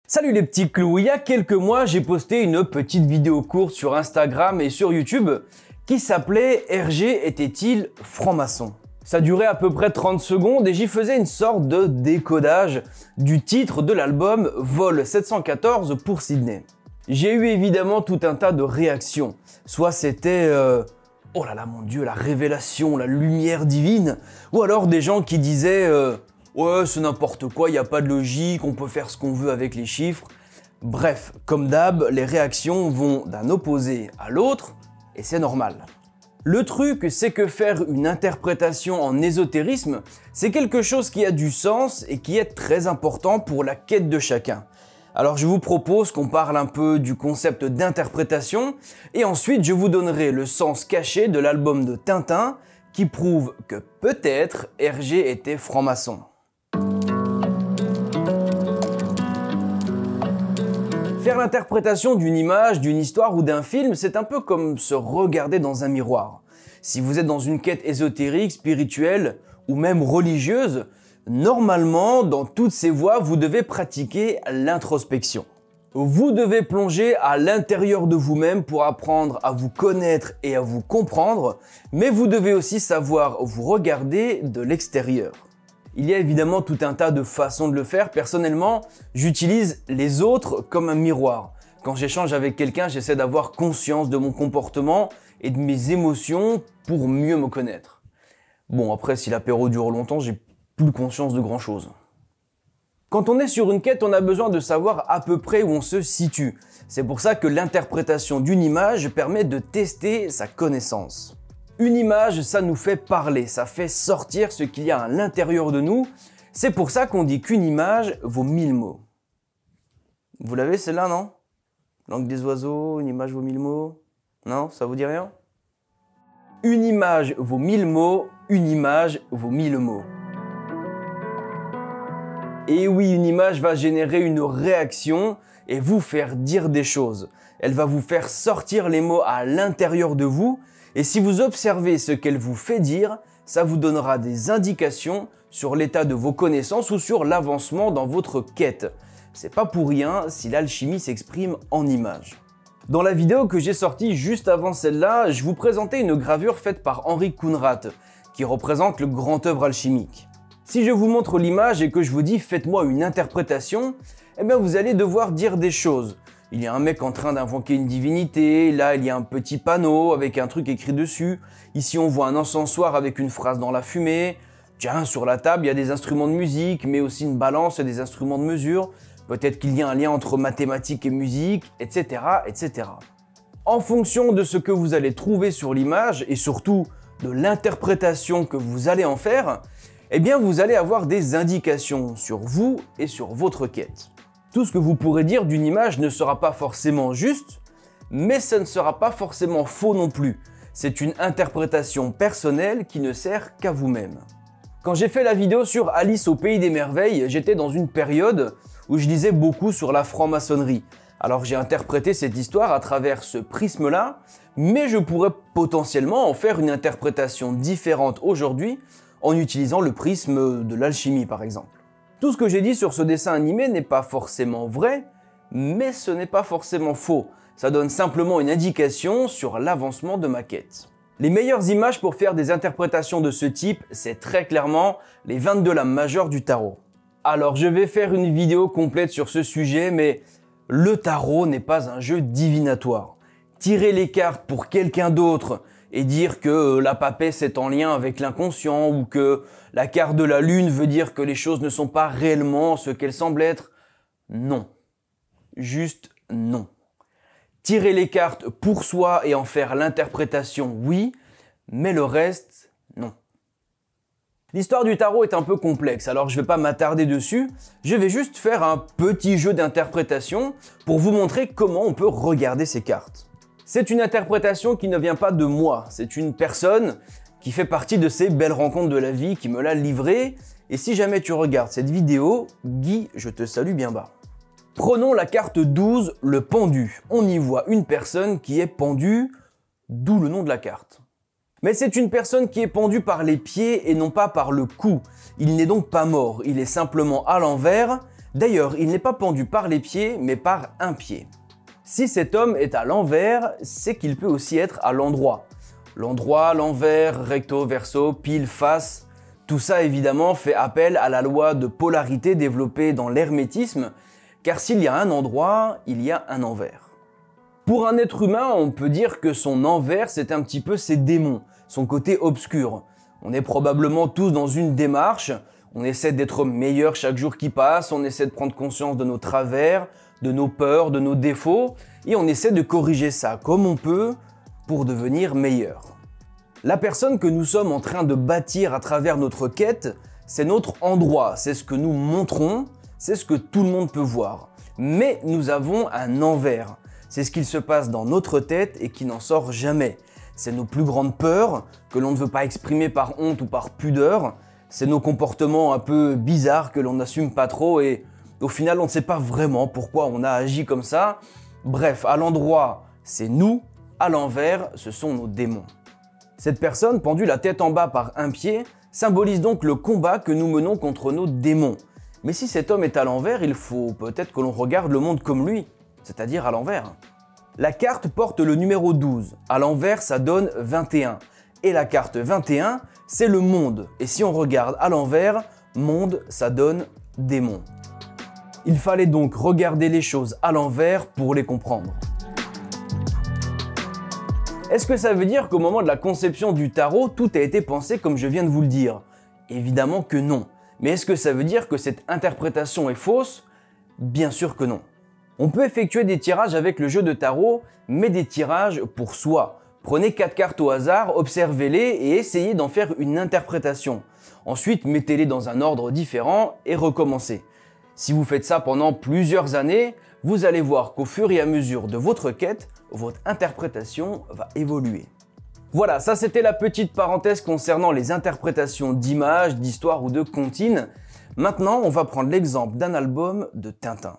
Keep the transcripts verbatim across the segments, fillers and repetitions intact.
Salut les petits clous, il y a quelques mois j'ai posté une petite vidéo courte sur Instagram et sur YouTube qui s'appelait « R G était-il franc-maçon ?» Ça durait à peu près trente secondes et j'y faisais une sorte de décodage du titre de l'album Vol sept cent quatorze pour Sydney. J'ai eu évidemment tout un tas de réactions, soit c'était euh, « Oh là là mon Dieu, la révélation, la lumière divine » ou alors des gens qui disaient euh, ouais, c'est n'importe quoi, il n'y a pas de logique, on peut faire ce qu'on veut avec les chiffres. Bref, comme d'hab, les réactions vont d'un opposé à l'autre, et c'est normal. Le truc, c'est que faire une interprétation en ésotérisme, c'est quelque chose qui a du sens et qui est très important pour la quête de chacun. Alors je vous propose qu'on parle un peu du concept d'interprétation, et ensuite je vous donnerai le sens caché de l'album de Tintin, qui prouve que peut-être R G était franc-maçon. Faire l'interprétation d'une image, d'une histoire ou d'un film, c'est un peu comme se regarder dans un miroir. Si vous êtes dans une quête ésotérique, spirituelle ou même religieuse, normalement, dans toutes ces voies, vous devez pratiquer l'introspection. Vous devez plonger à l'intérieur de vous-même pour apprendre à vous connaître et à vous comprendre, mais vous devez aussi savoir vous regarder de l'extérieur. Il y a évidemment tout un tas de façons de le faire. Personnellement, j'utilise les autres comme un miroir. Quand j'échange avec quelqu'un, j'essaie d'avoir conscience de mon comportement et de mes émotions pour mieux me connaître. Bon, après, si l'apéro dure longtemps, j'ai plus conscience de grand chose. Quand on est sur une quête, on a besoin de savoir à peu près où on se situe. C'est pour ça que l'interprétation d'une image permet de tester sa connaissance. Une image, ça nous fait parler, ça fait sortir ce qu'il y a à l'intérieur de nous. C'est pour ça qu'on dit qu'une image vaut mille mots. Vous l'avez celle-là, non? Langue des oiseaux, une image vaut mille mots. Non, ça vous dit rien? Une image vaut mille mots, une image vaut mille mots. Et oui, une image va générer une réaction et vous faire dire des choses. Elle va vous faire sortir les mots à l'intérieur de vous. Et si vous observez ce qu'elle vous fait dire, ça vous donnera des indications sur l'état de vos connaissances ou sur l'avancement dans votre quête. C'est pas pour rien si l'alchimie s'exprime en images. Dans la vidéo que j'ai sortie juste avant celle-là, je vous présentais une gravure faite par Henri Kounrath, qui représente le grand œuvre alchimique. Si je vous montre l'image et que je vous dis « faites-moi une interprétation », eh bien vous allez devoir dire des choses. Il y a un mec en train d'invoquer une divinité, là il y a un petit panneau avec un truc écrit dessus, ici on voit un encensoir avec une phrase dans la fumée, tiens sur la table il y a des instruments de musique mais aussi une balance et des instruments de mesure, peut-être qu'il y a un lien entre mathématiques et musique, et cetera et cetera. En fonction de ce que vous allez trouver sur l'image et surtout de l'interprétation que vous allez en faire, eh bien vous allez avoir des indications sur vous et sur votre quête. Tout ce que vous pourrez dire d'une image ne sera pas forcément juste, mais ça ne sera pas forcément faux non plus. C'est une interprétation personnelle qui ne sert qu'à vous-même. Quand j'ai fait la vidéo sur Alice au Pays des Merveilles, j'étais dans une période où je lisais beaucoup sur la franc-maçonnerie. Alors j'ai interprété cette histoire à travers ce prisme-là, mais je pourrais potentiellement en faire une interprétation différente aujourd'hui en utilisant le prisme de l'alchimie par exemple. Tout ce que j'ai dit sur ce dessin animé n'est pas forcément vrai, mais ce n'est pas forcément faux. Ça donne simplement une indication sur l'avancement de ma quête. Les meilleures images pour faire des interprétations de ce type, c'est très clairement les vingt-deux lames majeures du tarot. Alors je vais faire une vidéo complète sur ce sujet, mais le tarot n'est pas un jeu divinatoire. Tirer les cartes pour quelqu'un d'autre et dire que la papesse est en lien avec l'inconscient ou que la carte de la lune veut dire que les choses ne sont pas réellement ce qu'elles semblent être, non. Juste non. Tirer les cartes pour soi et en faire l'interprétation, oui, mais le reste, non. L'histoire du tarot est un peu complexe, alors je ne vais pas m'attarder dessus, je vais juste faire un petit jeu d'interprétation pour vous montrer comment on peut regarder ces cartes. C'est une interprétation qui ne vient pas de moi, c'est une personne qui fait partie de ces belles rencontres de la vie qui me l'a livrée, et si jamais tu regardes cette vidéo, Guy, je te salue bien bas. Prenons la carte douze, le pendu. On y voit une personne qui est pendue, d'où le nom de la carte. Mais c'est une personne qui est pendue par les pieds et non pas par le cou. Il n'est donc pas mort, il est simplement à l'envers, D'ailleurs, il n'est pas pendu par les pieds, mais par un pied. Si cet homme est à l'envers, c'est qu'il peut aussi être à l'endroit. L'endroit, l'envers, recto, verso, pile, face, tout ça évidemment fait appel à la loi de polarité développée dans l'hermétisme, car s'il y a un endroit, il y a un envers. Pour un être humain, on peut dire que son envers, c'est un petit peu ses démons, son côté obscur. On est probablement tous dans une démarche, on essaie d'être meilleur chaque jour qui passe, on essaie de prendre conscience de nos travers, de nos peurs, de nos défauts, et on essaie de corriger ça comme on peut pour devenir meilleur. La personne que nous sommes en train de bâtir à travers notre quête, c'est notre endroit, c'est ce que nous montrons, c'est ce que tout le monde peut voir. Mais nous avons un envers, c'est ce qu'il se passe dans notre tête et qui n'en sort jamais. C'est nos plus grandes peurs, que l'on ne veut pas exprimer par honte ou par pudeur, c'est nos comportements un peu bizarres que l'on n'assume pas trop et au final on ne sait pas vraiment pourquoi on a agi comme ça. Bref, à l'endroit, c'est nous, à l'envers, ce sont nos démons. Cette personne, pendue la tête en bas par un pied, symbolise donc le combat que nous menons contre nos démons. Mais si cet homme est à l'envers, il faut peut-être que l'on regarde le monde comme lui, c'est-à-dire à l'envers. La carte porte le numéro douze, à l'envers ça donne vingt et un. Et la carte vingt et un, c'est le monde. Et si on regarde à l'envers, monde, ça donne démon. Il fallait donc regarder les choses à l'envers pour les comprendre. Est-ce que ça veut dire qu'au moment de la conception du tarot, tout a été pensé comme je viens de vous le dire? Évidemment que non. Mais est-ce que ça veut dire que cette interprétation est fausse? Bien sûr que non. On peut effectuer des tirages avec le jeu de tarot, mais des tirages pour soi. Prenez quatre cartes au hasard, observez-les et essayez d'en faire une interprétation. Ensuite, mettez-les dans un ordre différent et recommencez. Si vous faites ça pendant plusieurs années, vous allez voir qu'au fur et à mesure de votre quête, votre interprétation va évoluer. Voilà, ça c'était la petite parenthèse concernant les interprétations d'images, d'histoires ou de comptines. Maintenant, on va prendre l'exemple d'un album de Tintin.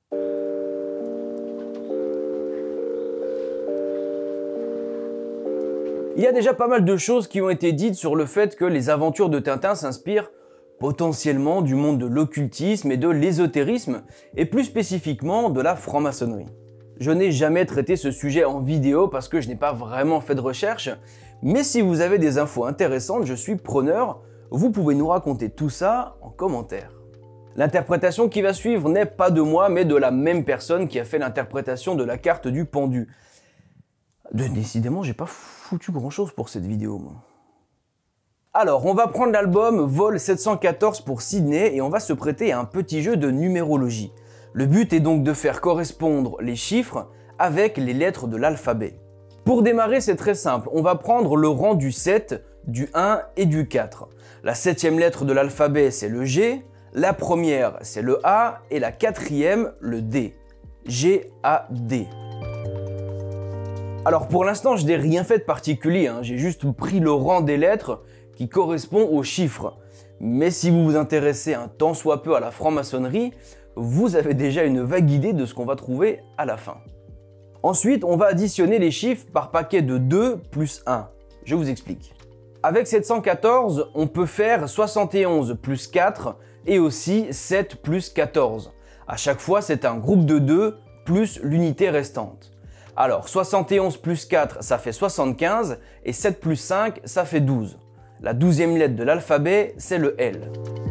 Il y a déjà pas mal de choses qui ont été dites sur le fait que les aventures de Tintin s'inspirent potentiellement du monde de l'occultisme et de l'ésotérisme, et plus spécifiquement de la franc-maçonnerie. Je n'ai jamais traité ce sujet en vidéo parce que je n'ai pas vraiment fait de recherche, mais si vous avez des infos intéressantes, je suis preneur, vous pouvez nous raconter tout ça en commentaire. L'interprétation qui va suivre n'est pas de moi, mais de la même personne qui a fait l'interprétation de la carte du pendu. Décidément, j'ai pas foutu grand chose pour cette vidéo, moi. Alors, on va prendre l'album Vol sept cent quatorze pour Sydney et on va se prêter à un petit jeu de numérologie. Le but est donc de faire correspondre les chiffres avec les lettres de l'alphabet. Pour démarrer, c'est très simple. On va prendre le rang du sept, du un et du quatre. La septième lettre de l'alphabet, c'est le G. La première, c'est le A. Et la quatrième, le D. G A D. Alors pour l'instant, je n'ai rien fait de particulier, hein. J'ai juste pris le rang des lettres qui correspond aux chiffres. Mais si vous vous intéressez un tant soit peu à la franc-maçonnerie, vous avez déjà une vague idée de ce qu'on va trouver à la fin. Ensuite, on va additionner les chiffres par paquet de deux plus un. Je vous explique. Avec sept cent quatorze, on peut faire soixante et onze plus quatre et aussi sept plus quatorze. À chaque fois, c'est un groupe de deux plus l'unité restante. Alors, soixante et onze plus quatre, ça fait soixante-quinze, et sept plus cinq, ça fait douze. La douzième lettre de l'alphabet, c'est le L.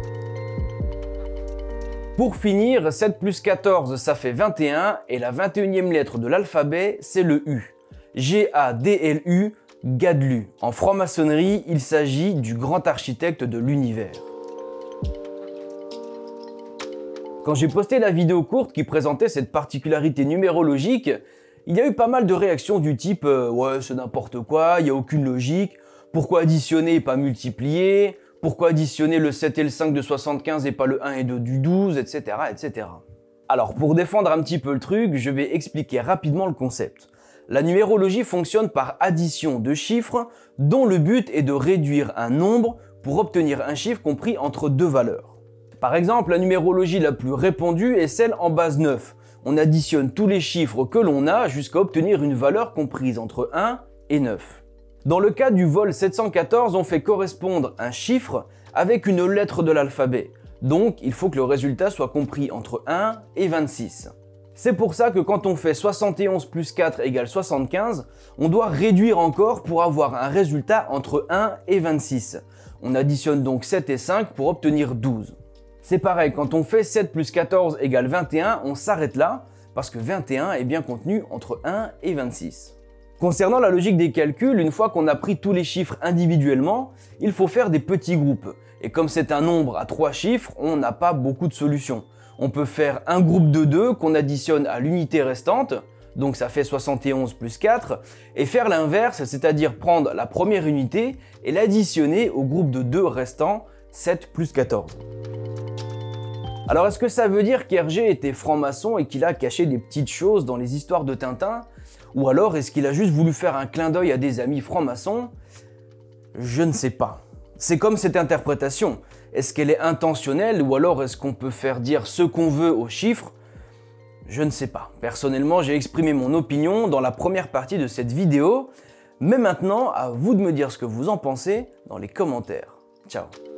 Pour finir, sept plus quatorze, ça fait vingt et un, et la vingt et unième lettre de l'alphabet, c'est le U. G A D L U, Gadlu. En franc-maçonnerie, il s'agit du grand architecte de l'univers. Quand j'ai posté la vidéo courte qui présentait cette particularité numérologique, il y a eu pas mal de réactions du type euh, « ouais, c'est n'importe quoi, il n'y a aucune logique, pourquoi additionner et pas multiplier, pourquoi additionner le sept et le cinq de soixante-quinze et pas le un et deux du douze, et cetera et cetera » Alors pour défendre un petit peu le truc, je vais expliquer rapidement le concept. La numérologie fonctionne par addition de chiffres dont le but est de réduire un nombre pour obtenir un chiffre compris entre deux valeurs. Par exemple, la numérologie la plus répandue est celle en base neuf. On additionne tous les chiffres que l'on a jusqu'à obtenir une valeur comprise entre un et neuf. Dans le cas du vol sept cent quatorze, on fait correspondre un chiffre avec une lettre de l'alphabet. Donc il faut que le résultat soit compris entre un et vingt-six. C'est pour ça que quand on fait soixante et onze plus quatre égale soixante-quinze, on doit réduire encore pour avoir un résultat entre un et vingt-six. On additionne donc sept et cinq pour obtenir douze. C'est pareil, quand on fait sept plus quatorze égale vingt et un, on s'arrête là, parce que vingt et un est bien contenu entre un et vingt-six. Concernant la logique des calculs, une fois qu'on a pris tous les chiffres individuellement, il faut faire des petits groupes. Et comme c'est un nombre à trois chiffres, on n'a pas beaucoup de solutions. On peut faire un groupe de deux qu'on additionne à l'unité restante, donc ça fait soixante et onze plus quatre, et faire l'inverse, c'est-à-dire prendre la première unité et l'additionner au groupe de deux restant, sept plus quatorze. Alors est-ce que ça veut dire qu'Hergé était franc-maçon et qu'il a caché des petites choses dans les histoires de Tintin? Ou alors est-ce qu'il a juste voulu faire un clin d'œil à des amis francs-maçons? Je ne sais pas. C'est comme cette interprétation. Est-ce qu'elle est intentionnelle ou alors est-ce qu'on peut faire dire ce qu'on veut aux chiffres? Je ne sais pas. Personnellement, j'ai exprimé mon opinion dans la première partie de cette vidéo. Mais maintenant, à vous de me dire ce que vous en pensez dans les commentaires. Ciao.